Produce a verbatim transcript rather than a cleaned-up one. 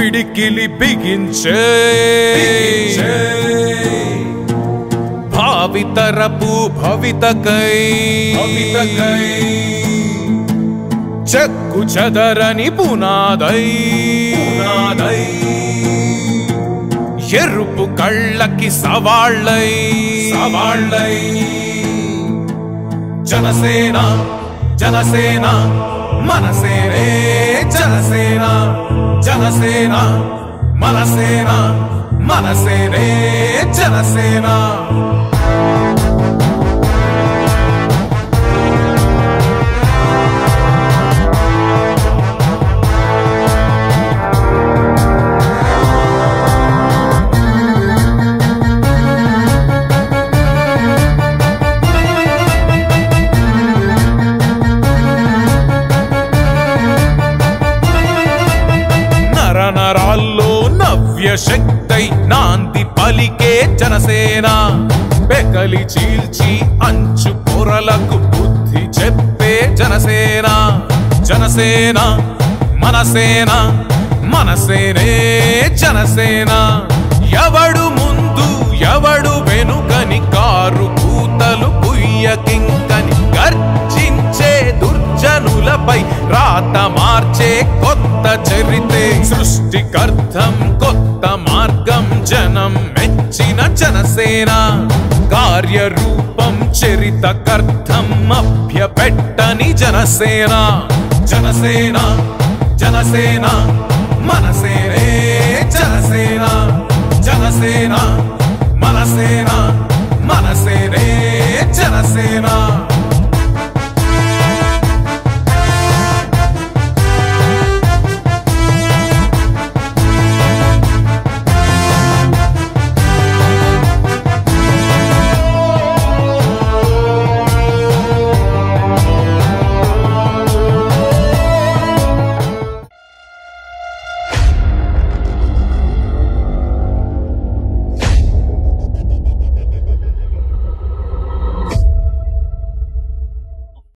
పిడికిలి బిగించే భావితరపు భవితకై చెక్కు చెదరని పునాదై ఎరుపు కళ్ళకి సవాళ్ళై సవాళ్ళై జనసేన జనసేన మనసేనే జనసేన జనసేన మనసేన మనసేనే జనసేన నరాల్లో నవ్య శక్తై నాంది పలికే జనసేన పెకలి చీల్చి అంచు పొరలకు బుద్ధి చెప్పే జనసేన జనసేన మనసేన మనసేనే జనసేన ఎవడు ముందు ఎవడు వెనుకని కారు కూతలు పుయ్యకింకని గర్జించే దుర్జనులపై రాత మార్చే కొత్త చరితే సృష్టికర్థం కొత్త మార్గం జనం మెచ్చిన జనసేన కార్యరూపం చరితకర్థం అభ్యపెట్టని జనసేన జనసేన జనసేన మనసేనే జనసేన జనసేన మనసేన మనసేనే జనసేన